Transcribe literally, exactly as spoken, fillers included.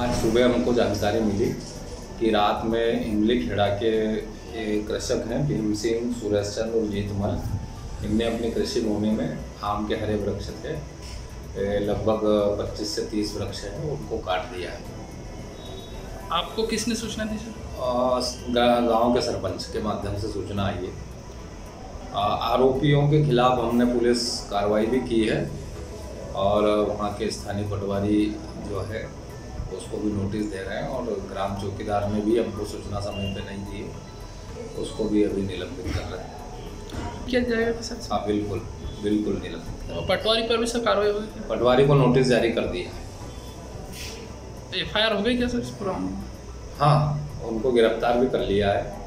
आज सुबह हमको जानकारी मिली कि रात में इमली खेड़ा के एक कृषक हैं भीम सिंह, सूरज चंद और जीतमल, इनने अपनी कृषि भूमि में आम के हरे वृक्ष थे, लगभग पच्चीस से तीस वृक्ष हैं, उनको काट दिया है। आपको किसने सूचना दी सर? गांव के सरपंच के माध्यम से सूचना आई है। आरोपियों के खिलाफ हमने पुलिस कार्रवाई भी की है और वहाँ के स्थानीय पटवारी जो है उसको भी नोटिस दे रहे हैं और ग्राम चौकीदार ने भी हमको सूचना समय पे नहीं दी, उसको भी अभी निलंबित कर रहे हैं। किया जाएगा सर? हाँ बिल्कुल बिल्कुल निलंबित। और पटवारी पर भी सर कार्रवाई होगी? पटवारी को नोटिस जारी कर दिया है। एफ आई आर हो गई क्या सर इस पूरा? हाँ, उनको गिरफ्तार भी कर लिया है।